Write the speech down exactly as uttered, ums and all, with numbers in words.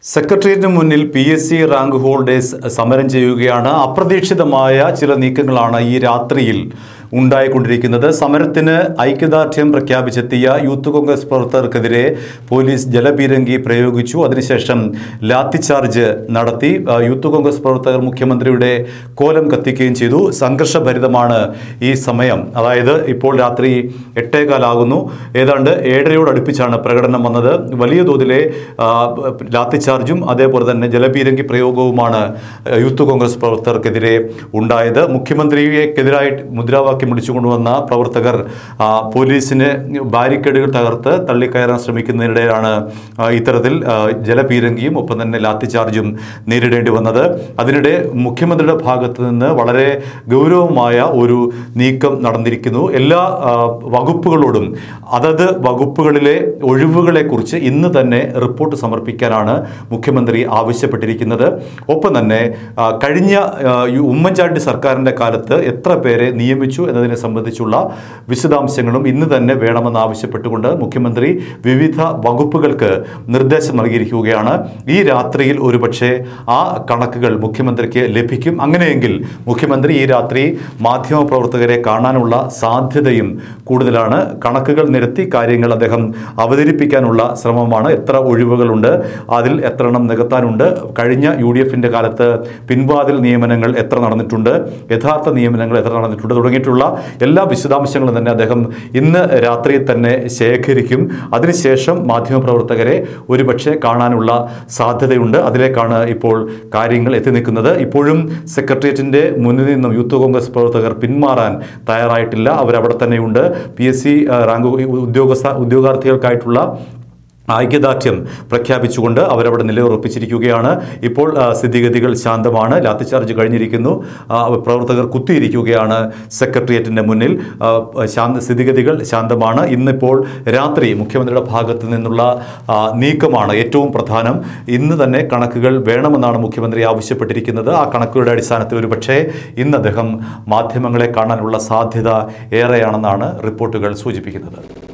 സെക്രട്ടേറിയറ്റിന് മുന്നിൽ P S C rank holders സമരം ചെയ്യുകയാണ്. അപ്രതീക്ഷിതമായ ചില നീക്കങ്ങളാണ് ഈ രാത്രിയിൽ ഉണ്ടായിക്കൊണ്ടിരിക്കുന്നത്. സമരത്തിന് ഐക്യദാർഢ്യം പ്രഖ്യാപിച്ചെത്തിയ യൂത്ത് കോൺഗ്രസ് പ്രവർത്തകർക്കെതിരെ പോലീസ് ജലപീരങ്കി പ്രയോഗിച്ചു. അതിനുശേഷം ലാത്തിചാർജ് നടത്തി. യൂത്ത് കോൺഗ്രസ് പ്രവർത്തകർ മുഖ്യമന്ത്രിയുടെ കോലം കത്തിക്കുകയും ചെയ്തു. സംഘർഷഭരിതമാണ് ഈ സമയം. അതായത് ഇപ്പോൾ രാത്രി എട്ടേകാലാകുന്നു. ഏതാണ്ട് ഏഴരയോട് അടുപ്പിച്ചാണ് പ്രകടനം വന്നത്. വലിയ തോതിലെ ലാത്തിചാർജും അതേപോലെ തന്നെ ജലപീരങ്കി പ്രയോഗവുമാണ് യൂത്ത് കോൺഗ്രസ് പ്രവർത്തകർക്കെതിരെ ഉണ്ടായത്. മുഖ്യമന്ത്രിക്കെതിരായിട്ട് മുദ്രാവാക്യം വിളിച്ചുകൊണ്ടുവന്ന പ്രവർത്തകർ പോലീസിന് ബാരിക്കേഡുകൾ തകർത്ത് തള്ളിക്കയറാൻ ശ്രമിക്കുന്നതിനിടെയാണ് ഇത്തരത്തിൽ ജലപീരങ്കിയും ഒപ്പം തന്നെ ലാത്തിചാർജും നേരിടേണ്ടി വന്നത്. അതിനിടെ മുഖ്യമന്ത്രിയുടെ ഭാഗത്ത് നിന്ന് വളരെ ഗൗരവമായ ഒരു നീക്കം നടന്നിരിക്കുന്നു. എല്ലാ വകുപ്പുകളോടും അതത് വകുപ്പുകളിലെ ഒഴിവുകളെക്കുറിച്ച് ഇന്ന് തന്നെ റിപ്പോർട്ട് സമർപ്പിക്കാനാണ് മുഖ്യമന്ത്രി ആവശ്യപ്പെട്ടിരിക്കുന്നത്. ഒപ്പം തന്നെ കഴിഞ്ഞ ഉമ്മൻചാണ്ടി സർക്കാരിൻ്റെ കാലത്ത് എത്ര പേരെ നിയമിച്ചു എന്നതിനെ സംബന്ധിച്ചുള്ള വിശദാംശങ്ങളും ഇന്ന് തന്നെ വേണമെന്ന് ആവശ്യപ്പെട്ടുകൊണ്ട് മുഖ്യമന്ത്രി വിവിധ വകുപ്പുകൾക്ക് നിർദ്ദേശം നൽകിയിരിക്കുകയാണ്. ഈ രാത്രിയിൽ ഒരുപക്ഷെ ആ കണക്കുകൾ മുഖ്യമന്ത്രിക്ക് ലഭിക്കും. അങ്ങനെയെങ്കിൽ മുഖ്യമന്ത്രി ഈ രാത്രി മാധ്യമപ്രവർത്തകരെ കാണാനുള്ള സാധ്യതയും കൂടുതലാണ്. കണക്കുകൾ നിരത്തി കാര്യങ്ങൾ അദ്ദേഹം അവതരിപ്പിക്കാനുള്ള ശ്രമമാണ്. എത്ര ഒഴിവുകളുണ്ട്, അതിൽ എത്ര എണ്ണം നികത്താനുണ്ട്, കഴിഞ്ഞ യു ഡി എഫിൻ്റെ കാലത്ത് പിൻവാതിൽ നിയമനങ്ങൾ എത്ര നടന്നിട്ടുണ്ട്, യഥാർത്ഥ നിയമനങ്ങൾ എത്ര നടന്നിട്ടുണ്ട് തുടങ്ങിയിട്ടുള്ള എല്ലാ വിശദാംശങ്ങളും തന്നെ അദ്ദേഹം ഇന്ന് രാത്രി തന്നെ ശേഖരിക്കും. അതിനുശേഷം മാധ്യമപ്രവർത്തകരെ ഒരുപക്ഷെ കാണാനുള്ള സാധ്യതയുണ്ട്. അതിലേക്കാണ് ഇപ്പോൾ കാര്യങ്ങൾ എത്തി നിൽക്കുന്നത്. ഇപ്പോഴും സെക്രട്ടേറിയറ്റിൻ്റെ മുന്നിൽ നിന്നും യൂത്ത് കോൺഗ്രസ് പ്രവർത്തകർ പിന്മാറാൻ തയ്യാറായിട്ടില്ല. അവരവിടെ തന്നെയുണ്ട്. പി എസ് സി റാങ്ക് ഉദ്യോഗസ്ഥ ഉദ്യോഗാർത്ഥികൾക്കായിട്ടുള്ള ഐക്യദാർഢ്യം പ്രഖ്യാപിച്ചുകൊണ്ട് അവരവിടെ നിലയുറപ്പിച്ചിരിക്കുകയാണ്. ഇപ്പോൾ സ്ഥിതിഗതികൾ ശാന്തമാണ്. ലാത്തിചാർജ് കഴിഞ്ഞിരിക്കുന്നു. പ്രവർത്തകർ കുത്തിയിരിക്കുകയാണ് സെക്രട്ടേറിയറ്റിൻ്റെ മുന്നിൽ. ശാന്ത സ്ഥിതിഗതികൾ ശാന്തമാണ്. ഇന്നിപ്പോൾ രാത്രി മുഖ്യമന്ത്രിയുടെ ഭാഗത്ത് നിന്നുള്ള നീക്കമാണ് ഏറ്റവും പ്രധാനം. ഇന്ന് തന്നെ കണക്കുകൾ വേണമെന്നാണ് മുഖ്യമന്ത്രി ആവശ്യപ്പെട്ടിരിക്കുന്നത്. ആ കണക്കുകളുടെ അടിസ്ഥാനത്തിൽ ഒരു പക്ഷേ ഇന്ന് അദ്ദേഹം മാധ്യമങ്ങളെ കാണാനുള്ള സാധ്യത ഏറെയാണെന്നാണ് റിപ്പോർട്ടുകൾ സൂചിപ്പിക്കുന്നത്.